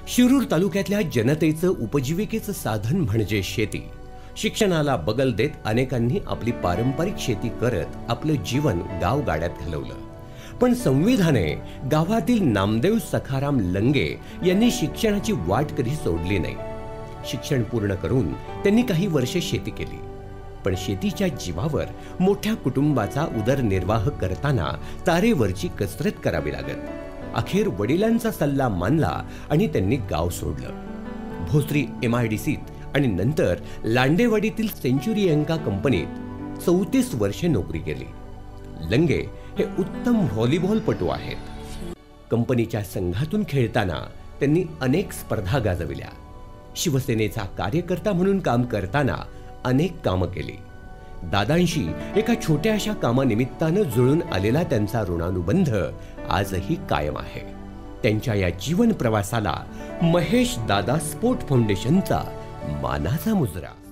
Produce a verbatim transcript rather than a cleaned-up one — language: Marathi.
शिरूर तालुक्यातल्या जनतेचं उपजीविकेचं साधन म्हणजे शेती. शिक्षणाला बगल देत अनेकांनी आपली पारंपरिक शेती करत आपलं जीवन गावगाड्यात घालवलं. पण संविधाने गावातील नामदेव सखाराम लंगे यांनी शिक्षणाची वाट कधी सोडली नाही. शिक्षण पूर्ण करून त्यांनी काही वर्षे शेती केली. पण शेतीच्या जीवावर मोठ्या कुटुंबाचा उदरनिर्वाह करताना तारेवरची कसरत करावी लागत. अखेर वडिलांचा सल्ला मानला आणि त्यांनी गाव सोडलं. भोसरी एमआयडीसीत आणि नंतर लांडेवाडीतील सेंचुरी अंका कंपनीत चौतीस वर्षे नोकरी केली. लंगे हे उत्तम व्हॉलीबॉलपटू आहेत. कंपनीच्या संघातून खेळताना त्यांनी अनेक स्पर्धा गाजविल्या. शिवसेनेचा कार्यकर्ता म्हणून काम करताना अनेक कामं केली. दादांशी एका छोट्याशा कामानिमित्तानं जुळून आलेला त्यांचा ऋणानुबंध आजही कायम आहे. त्यांच्या या जीवन प्रवासाला महेश दादा स्पोर्ट फाउंडेशनचा मानाचा मुजरा.